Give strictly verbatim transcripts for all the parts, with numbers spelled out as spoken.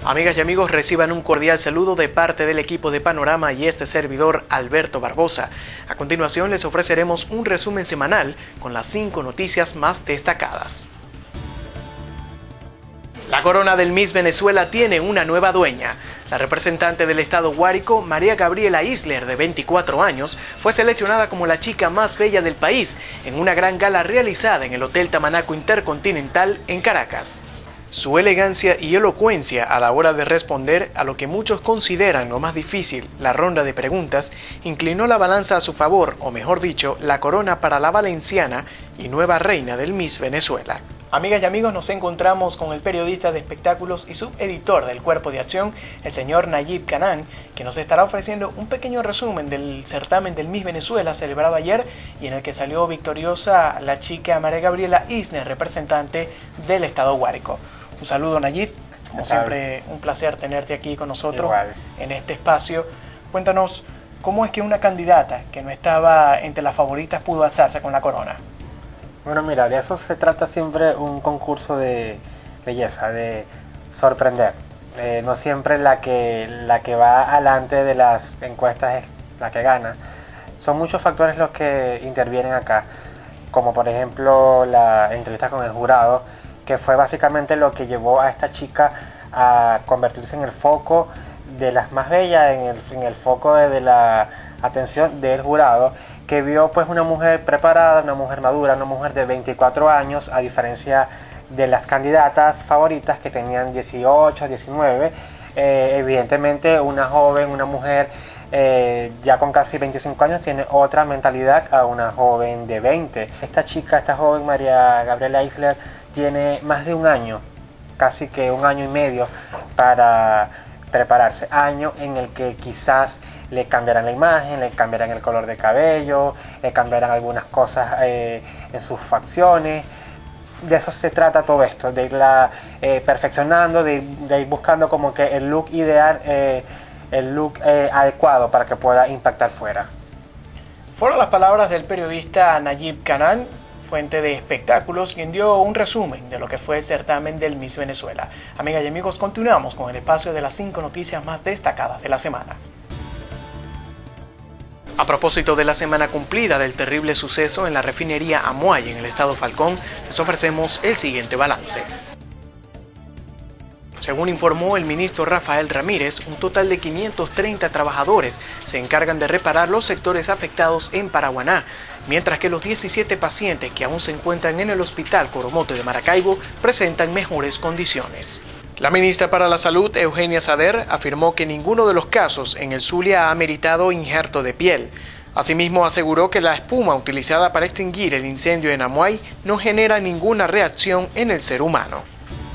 Amigas y amigos, reciban un cordial saludo de parte del equipo de Panorama y este servidor Alberto Barbosa. A continuación les ofreceremos un resumen semanal con las cinco noticias más destacadas. La corona del Miss Venezuela tiene una nueva dueña. La representante del estado Guárico, María Gabriela Isler, de veinticuatro años, fue seleccionada como la chica más bella del país en una gran gala realizada en el Hotel Tamanaco Intercontinental en Caracas. Su elegancia y elocuencia a la hora de responder a lo que muchos consideran lo más difícil, la ronda de preguntas, inclinó la balanza a su favor, o mejor dicho, la corona para la valenciana y nueva reina del Miss Venezuela. Amigas y amigos, nos encontramos con el periodista de espectáculos y subeditor del Cuerpo de Acción, el señor Nayib Canán, que nos estará ofreciendo un pequeño resumen del certamen del Miss Venezuela celebrado ayer y en el que salió victoriosa la chica María Gabriela Isler, representante del estado Guárico. Un saludo, Nayib, como siempre un placer tenerte aquí con nosotros. Igual. En este espacio. Cuéntanos, ¿cómo es que una candidata que no estaba entre las favoritas pudo alzarse con la corona? Bueno, mira, de eso se trata siempre un concurso de belleza, de sorprender. Eh, no siempre la que, la que va adelante de las encuestas es la que gana. Son muchos factores los que intervienen acá, como por ejemplo la entrevista con el jurado, que fue básicamente lo que llevó a esta chica a convertirse en el foco de las más bellas, en el, en el foco de, de la atención del jurado, que vio pues una mujer preparada, una mujer madura, una mujer de veinticuatro años, a diferencia de las candidatas favoritas que tenían dieciocho, diecinueve, eh, evidentemente una joven, una mujer eh, ya con casi veinticinco años tiene otra mentalidad a una joven de veinte. Esta chica, esta joven María Gabriela Isler, tiene más de un año, casi que un año y medio para prepararse, año en el que quizás le cambiarán la imagen, le cambiarán el color de cabello, le cambiarán algunas cosas eh, en sus facciones. De eso se trata todo esto, de irla eh, perfeccionando, de ir, de ir buscando como que el look ideal, eh, el look eh, adecuado para que pueda impactar fuera. Fueron las palabras del periodista Nayib Canán, fuente de espectáculos, quien dio un resumen de lo que fue el certamen del Miss Venezuela. Amigas y amigos, continuamos con el espacio de las cinco noticias más destacadas de la semana. A propósito de la semana cumplida del terrible suceso en la refinería Amuay en el estado Falcón, les ofrecemos el siguiente balance. Según informó el ministro Rafael Ramírez, un total de quinientos treinta trabajadores se encargan de reparar los sectores afectados en Paraguaná, mientras que los diecisiete pacientes que aún se encuentran en el hospital Coromote de Maracaibo presentan mejores condiciones. La ministra para la Salud, Eugenia Sader, afirmó que ninguno de los casos en el Zulia ha ameritado injerto de piel. Asimismo, aseguró que la espuma utilizada para extinguir el incendio en Amuay no genera ninguna reacción en el ser humano.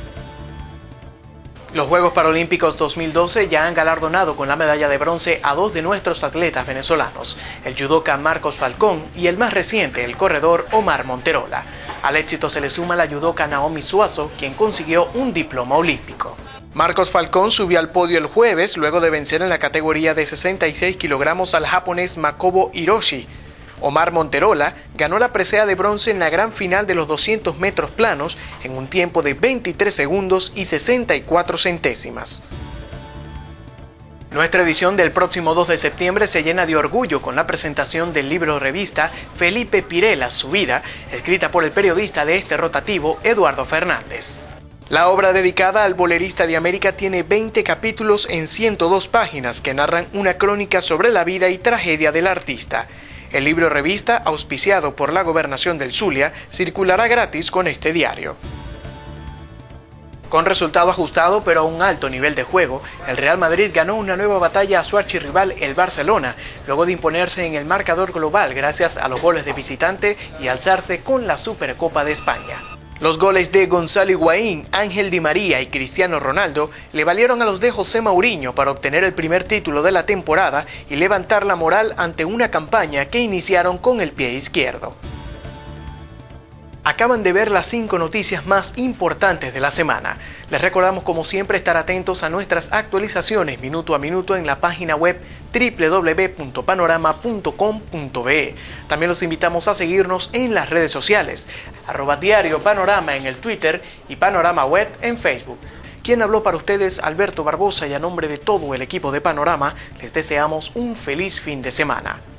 Los Juegos Paralímpicos dos mil doce ya han galardonado con la medalla de bronce a dos de nuestros atletas venezolanos, el judoka Marcos Falcón y el más reciente, el corredor Omar Monterola. Al éxito se le suma la judoka Naomi Suazo, quien consiguió un diploma olímpico. Marcos Falcón subió al podio el jueves luego de vencer en la categoría de sesenta y seis kilogramos al japonés Makobo Hiroshi. Omar Monterola ganó la presea de bronce en la gran final de los doscientos metros planos en un tiempo de veintitrés segundos y sesenta y cuatro centésimas. Nuestra edición del próximo dos de septiembre se llena de orgullo con la presentación del libro revista Felipe Pirela, su vida, escrita por el periodista de este rotativo, Eduardo Fernández. La obra dedicada al bolerista de América tiene veinte capítulos en ciento dos páginas que narran una crónica sobre la vida y tragedia del artista. El libro revista, auspiciado por la Gobernación del Zulia, circulará gratis con este diario. Con resultado ajustado pero a un alto nivel de juego, el Real Madrid ganó una nueva batalla a su archirrival, el Barcelona, luego de imponerse en el marcador global gracias a los goles de visitante y alzarse con la Supercopa de España. Los goles de Gonzalo Higuaín, Ángel Di María y Cristiano Ronaldo le valieron a los de José Mourinho para obtener el primer título de la temporada y levantar la moral ante una campaña que iniciaron con el pie izquierdo. Acaban de ver las cinco noticias más importantes de la semana. Les recordamos como siempre estar atentos a nuestras actualizaciones minuto a minuto en la página web doble u doble u doble u punto panorama punto com punto be. También los invitamos a seguirnos en las redes sociales, arroba diario Panorama en el Twitter y Panorama Web en Facebook. Quien habló para ustedes, Alberto Barbosa, y a nombre de todo el equipo de Panorama, les deseamos un feliz fin de semana.